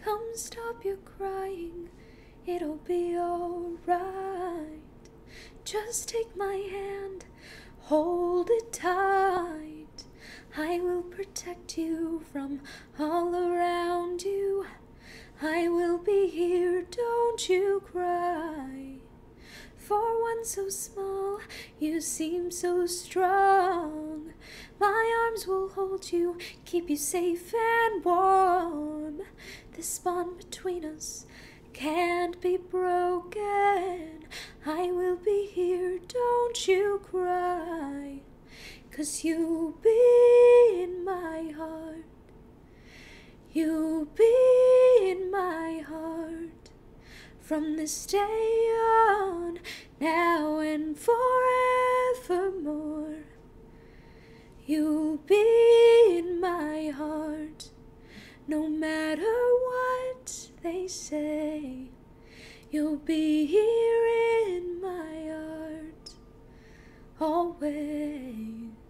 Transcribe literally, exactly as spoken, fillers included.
Come stop your crying, it'll be alright. Just take my hand, hold it tight. I will protect you from all around you. I will be here, don't you cry. For one so small, you seem so strong. My arms will hold you, keep you safe and warm. This bond between us can't be broken. I will be here, don't you cry. 'Cause you'll be in my heart. You'll be in my heart. From this day on, now and forevermore. You'll be in my heart. No matter what they say, you'll be here in my heart always.